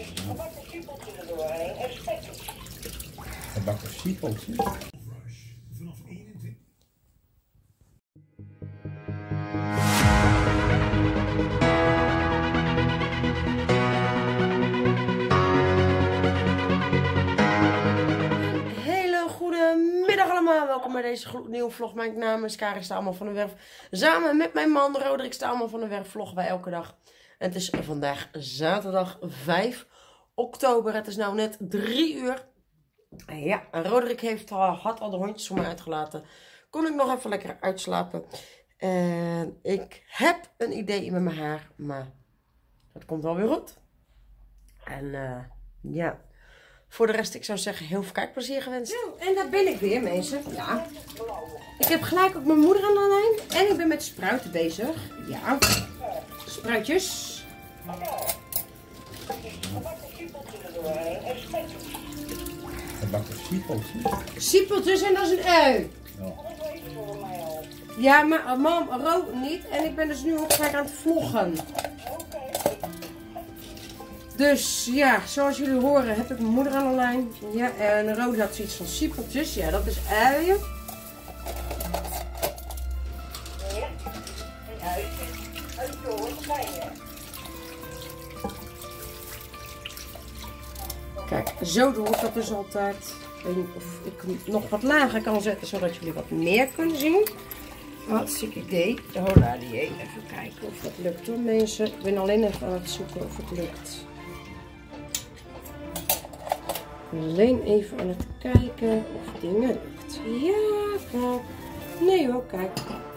Gebakken siepeltjes er doorheen en spekjes. Gebakken siepeltjes? Vanaf 21. Hele goede middag allemaal, welkom bij deze gloednieuwe vlog. Mijn naam is Karin Staalman van de Werf. Samen met mijn man Roderick Staalman van de Werf vloggen wij elke dag. En het is vandaag zaterdag 5 oktober. Het is nou net 3 uur. En ja, Roderick had al de hondjes voor mij uitgelaten. Kon ik nog even lekker uitslapen. En ik heb een idee met mijn haar, maar dat komt wel weer goed. En ja... Voor de rest, ik zou zeggen, heel veel kijkplezier gewenst. Zo, en daar ben ik weer, mensen. Ja. Ik heb gelijk ook mijn moeder aan de lijn. En ik ben met spruiten bezig. Ja. Spruitjes. Gebakken siepeltjes er doorheen en spekjes. Gebakken siepeltjes? Siepeltjes en dat is een ui. Ja. Dat weet je voor mij al. Ja, maar mam, Ro niet. En ik ben dus nu ook gelijk aan het vloggen. Oké. Dus ja, zoals jullie horen heb ik mijn moeder aan de lijn. Ja, en Ro had zoiets van siepeltjes. Ja, dat is uien. Ja. Een uitje. Een toren bij je. Kijk, zo doe ik dat dus altijd. Ik weet niet of ik nog wat lager kan zetten, zodat jullie wat meer kunnen zien. Hartstikke idee. Hola die. Even kijken of dat lukt hoor mensen. Ik ben alleen even aan het zoeken of het lukt. Alleen even aan het kijken of dingen lukt. Ja, kijk. Nee hoor, kijk.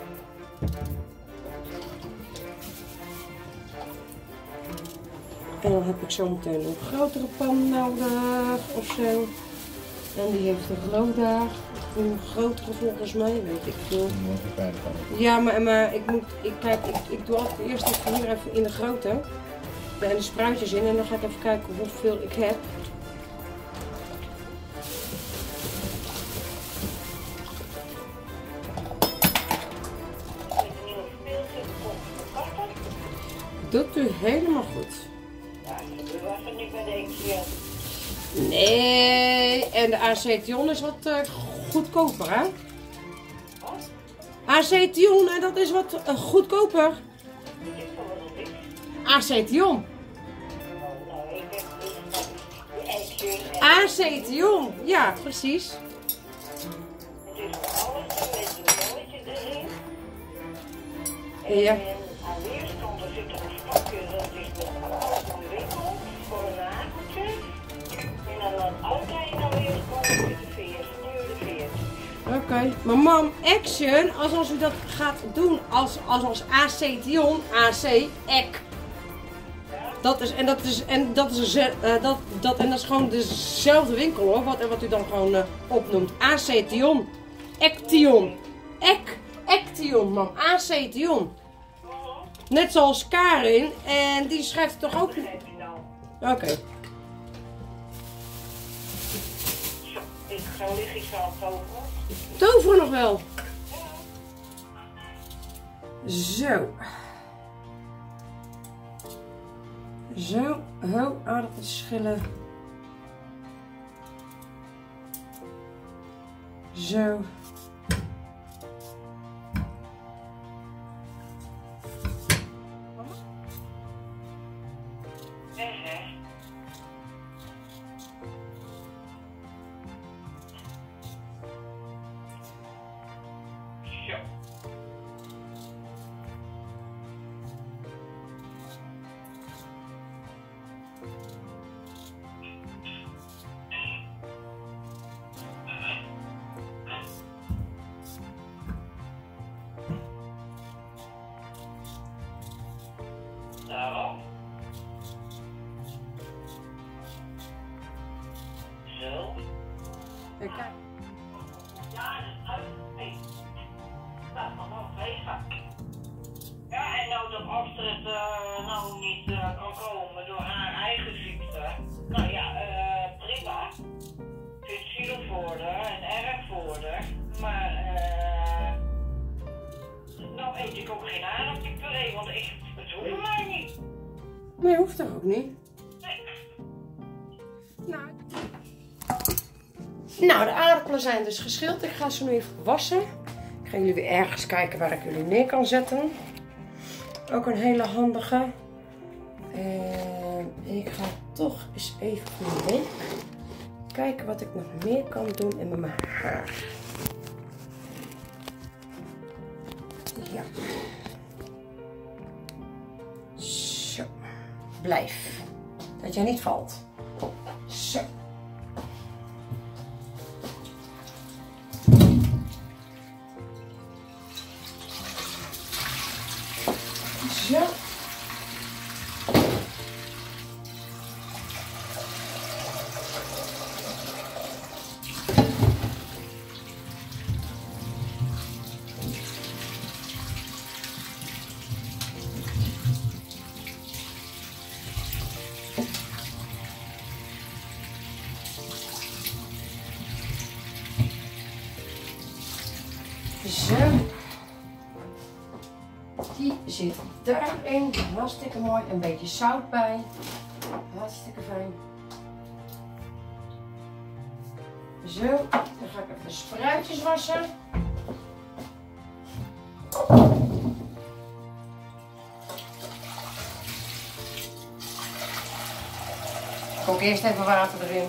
En dan heb ik zo meteen een grotere pan nodig of zo. En die heeft een roda. Een grotere volgens mij, weet ik veel. Ja, maar ik doe altijd eerst even hier even in de grote. En de spruitjes in en dan ga ik even kijken hoeveel ik heb. Doet u helemaal goed. Ja, u was er niet bij de XL. Nee, en de acetion is wat goedkoper, hè? Wat? Acetion, en dat is wat goedkoper. Weet ik van wat het is. Acetion. Nou, ik heb dus de Action en Acetion, ja, precies. het is voor alles met een belletje erin. Ja. En aan weerskant zit er een stokje, dat is met alles omwikkeld voor een nageltje. En dan aan de andere weerskant zit de veer, nu de veer. Oké, maar mam, Action, als u dat gaat doen als acetion, AC, ek. Dat is gewoon dezelfde winkel hoor, wat u dan gewoon opnoemt. Acetion, Action, Action, mam, acetion. Net zoals Karin, en die schrijft het toch ook? Heb je dan? Oké. Zo, zo lig ik zo aan het toveren. Toveren nog wel. Zo. Zo, ho, aardappels schillen. Zo. Zo. Daarop. Zo. Kijk. Ja, nee. Dat mag wel vegen. Ja, en nou dat Astrid nou niet kan komen door haar eigen ziekte. Nou ja, prima. Ik vind het zielig voor haar en erg voor haar. Maar nou eet ik ook geen aardappelpuree, want het hoeft mij niet. Nee, hoeft toch ook niet? Nee. Nou, de aardappelen zijn dus geschild. Ik ga ze nu even wassen. Ik ga jullie weer ergens kijken waar ik jullie neer kan zetten. Ook een hele handige. En ik ga toch eens even voor de kijken wat ik nog meer kan doen in mijn haar. Ja. Zo. Blijf. Dat jij niet valt. Zo. Zo. Zo. Die zit daarin. Hartstikke mooi. Een beetje zout bij. Hartstikke fijn. Zo. Dan ga ik even de spruitjes wassen. Ik kook eerst even water erin.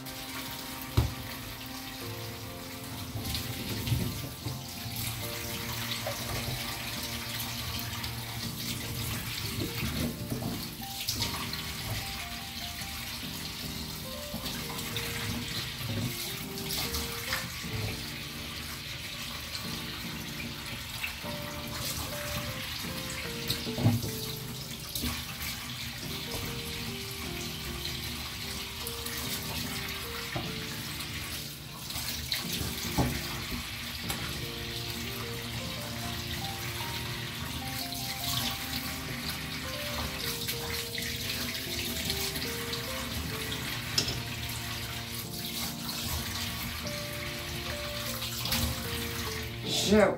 Zo.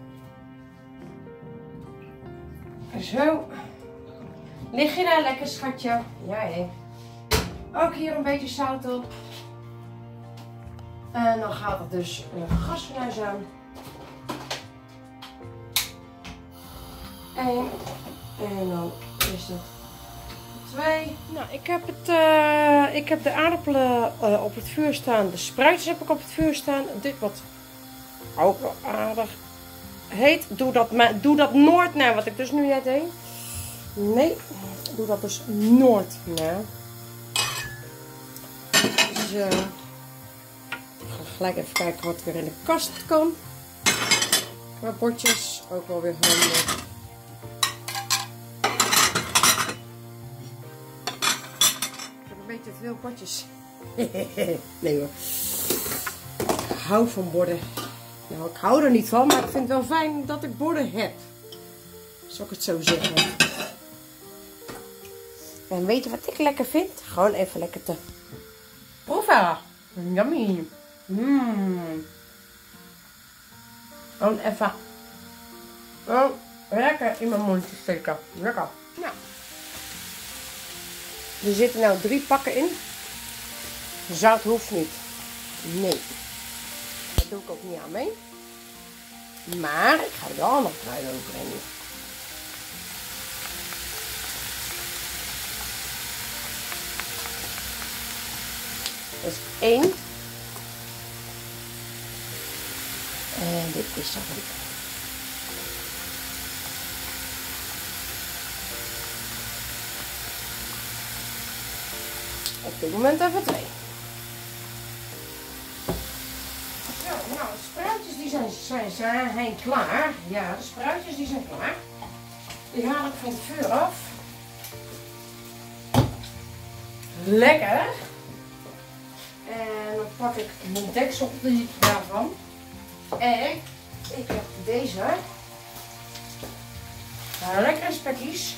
Zo. Lig je daar lekker, schatje? Ja, hé. Ook hier een beetje zout op. En dan gaat het dus een gasfornuis aan. 1. En dan is het 2. Nou, ik heb de aardappelen op het vuur staan. De spruitjes heb ik op het vuur staan. Dit wat ook wel aardig heet. Doe dat nooit na, wat ik dus nu net deed. Nee, doe dat dus nooit na. Zo. Ik ga gelijk even kijken wat weer in de kast kan. Qua bordjes, ook wel weer handig. Ik heb een beetje te veel bordjes. Nee hoor. Ik hou van borden. Nou, ik hou er niet van, maar ik vind het wel fijn dat ik borden heb. Zal ik het zo zeggen. En weet je wat ik lekker vind? Gewoon even lekker te proeven. Yummy. Gewoon even lekker in mijn mond te steken. Lekker. Nou. Er zitten nou 3 pakken in. Zout hoeft niet. Nee. Dat doe ik ook niet aan mee. Maar ik ga er wel nog kruid overheen. Dat is 1. En dit is er ook. Op dit moment even 2. Nou, de spruitjes die zijn klaar. Ja, de spruitjes die zijn klaar. Die haal ik van het vuur af. Lekker. En dan pak ik mijn deksel daarvan. En ik heb deze. Lekkere spekjes.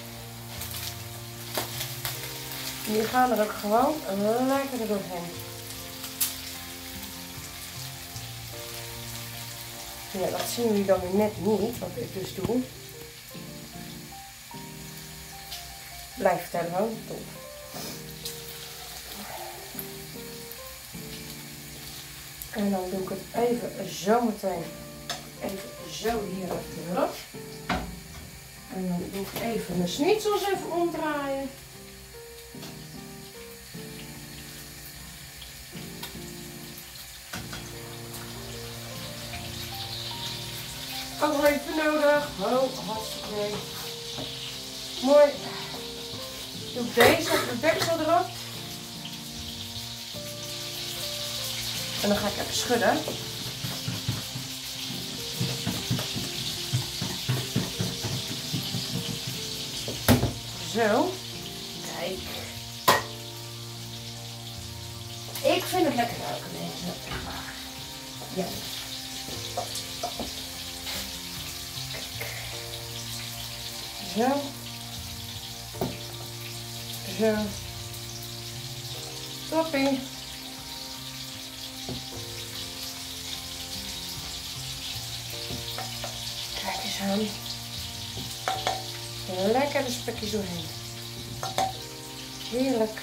Die gaan er ook gewoon lekker doorheen. Ja, dat zien jullie dan weer net niet, wat ik dus doe. Blijf vertellen, hoor. En dan doe ik het even zo meteen, even zo hier achterop. En dan doe ik even mijn schnitzels even omdraaien. Ook nog even nodig. Oh, hartstikke mooi. Doe ik deze, de deksel erop. En dan ga ik even schudden. Zo. Kijk. Ik vind het lekker ruiken deze. Ja. Zo. Zo. Toppie. Kijk eens aan. Lekker de spekjes doorheen. Heerlijk.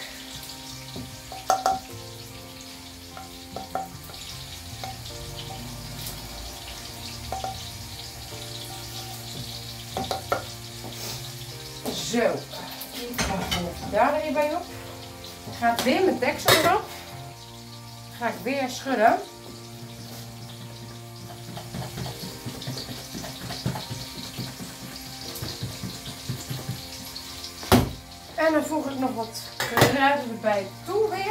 Zo. Ik ga even daar weer bij op. Dan gaat weer mijn deksel erop. Dan ga ik weer schudden. En dan voeg ik nog wat kruiden erbij toe weer.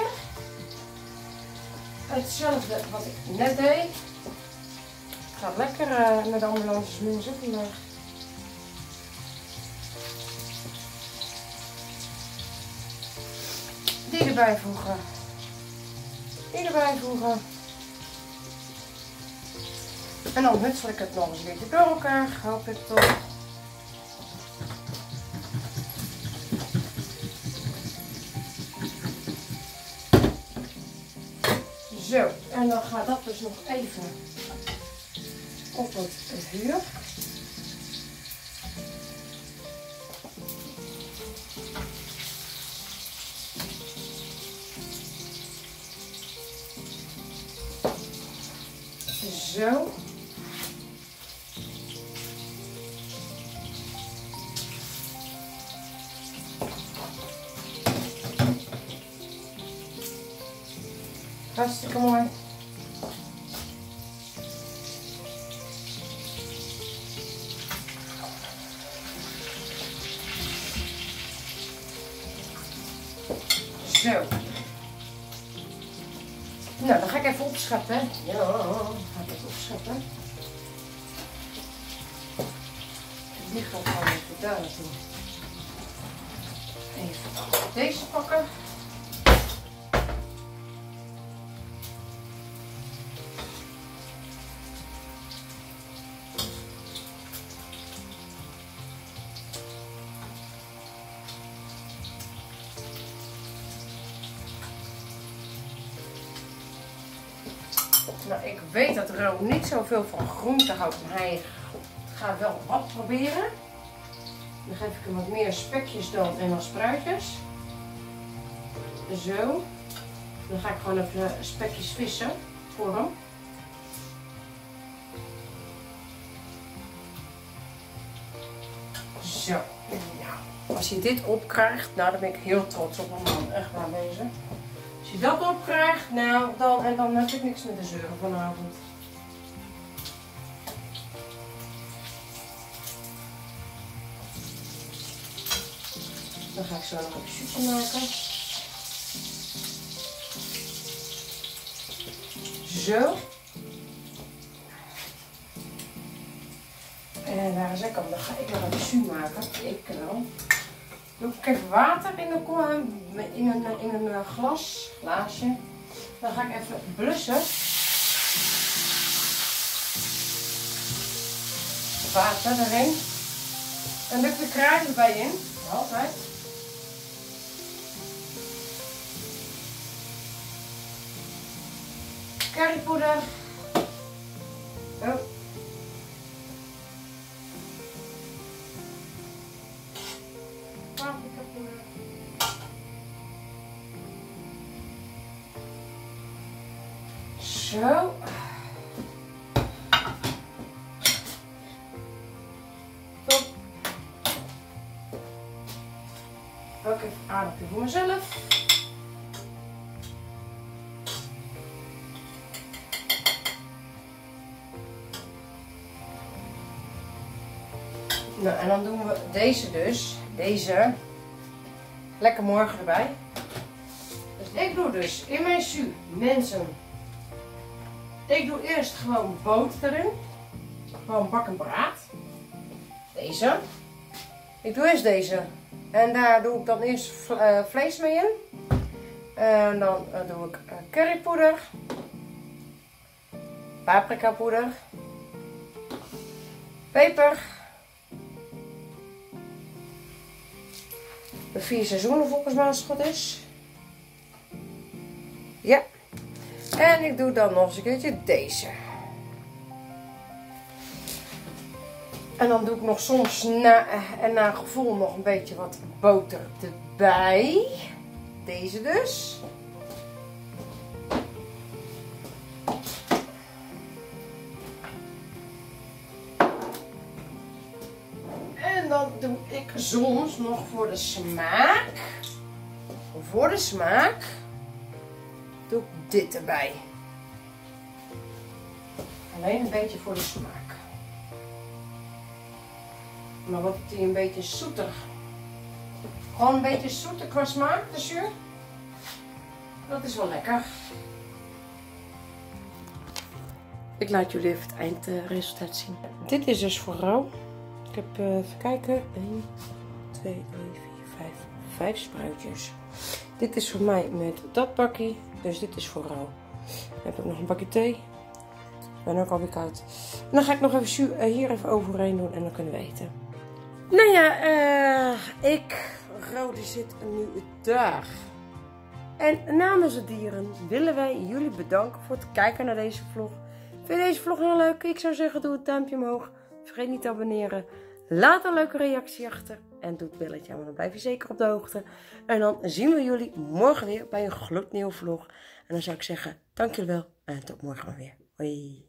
Hetzelfde wat ik net deed. Het gaat lekker met de ambulances mensen vandaag. Die erbij voegen. Die erbij voegen. En dan hutsel ik het nog eens weer door elkaar. Hoop ik toch. Zo, en dan gaat dat dus nog even op het vuur. Zo. Hartstikke mooi. Zo. Nou, dan ga ik even opscheppen. Ja, ga ik even opscheppen. Die gaat gewoon even daar naartoe. Even deze pakken. Nou, ik weet dat Ro niet zoveel van groente houdt, maar hij gaat wel wat proberen. Dan geef ik hem wat meer spekjes dan en dan spruitjes. Zo. Dan ga ik gewoon even spekjes vissen voor hem. Zo. Nou, als hij dit opkrijgt, nou dan ben ik heel trots op hem, man. Echt waar deze. Als je dat opkrijgt, nou dan heb ik niks met de zeuren vanavond. Dan ga ik zo nog een soepje maken. Zo. En daar is ik al. Dan ga ik nog een soep maken. Ik wel. Doe ik even water in een glaasje. Dan ga ik even blussen. Water erin. En doe ik de kruiden erbij in. Altijd. Currypoeder. Oh. Paprikapoeder. Zo. Top. Ook even aardappel voor mezelf. Nou, en dan doen we deze dus. Deze. Lekker morgen erbij. Dus ik doe dus in mijn jus, mensen. Ik doe eerst gewoon boter erin. Gewoon bak en braad. Deze. Ik doe eerst deze. En daar doe ik dan eerst vlees mee in. En dan doe ik currypoeder. Paprika poeder. Peper. De 4 seizoenen volgens mij als het goed is. Ja. En ik doe dan nog eens een keertje deze. En dan doe ik nog soms na gevoel nog een beetje wat boter erbij. Deze dus. En dan doe ik soms nog voor de smaak. Voor de smaak. Doe ik dit erbij. Alleen een beetje voor de smaak. Maar wordt het een beetje zoeter. Gewoon een beetje zoeter qua smaak, de jus. Dat is wel lekker. Ik laat jullie even het eindresultaat zien. Dit is dus voor rauw. Ik heb, even kijken, 1, 2, 3, 4, 5 spruitjes. Dit is voor mij met dat bakje, dus dit is voor rauw. Dan heb ik nog een bakje thee. Ik ben ook alweer koud. En dan ga ik nog even jus hier even overheen doen en dan kunnen we eten. Nou ja, Rode zit nu daar. En namens de dieren willen wij jullie bedanken voor het kijken naar deze vlog. Vind je deze vlog heel leuk? Ik zou zeggen, doe het duimpje omhoog. Vergeet niet te abonneren. Laat een leuke reactie achter. En doe het belletje aan, want dan blijf je zeker op de hoogte. En dan zien we jullie morgen weer bij een gloednieuwe vlog. En dan zou ik zeggen, dank jullie wel en tot morgen maar weer. Hoi.